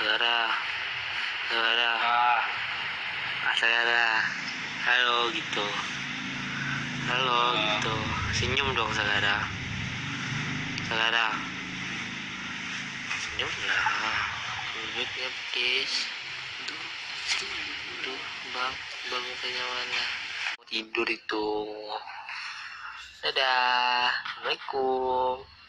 Sagara, Sagara, Sagara, halo gitu, halo gitu, senyum dong Sagara, Sagara, senyum lah, bibirnya please, tuh bang, mukanya mana? Mau tidur itu, dadah, assalamualaikum.